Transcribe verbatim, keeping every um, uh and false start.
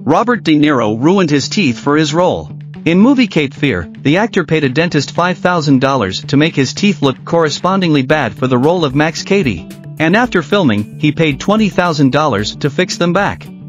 Robert De Niro ruined his teeth for his role. In movie Cape Fear, the actor paid a dentist five thousand dollars to make his teeth look correspondingly bad for the role of Max Cady. And after filming, he paid twenty thousand dollars to fix them back.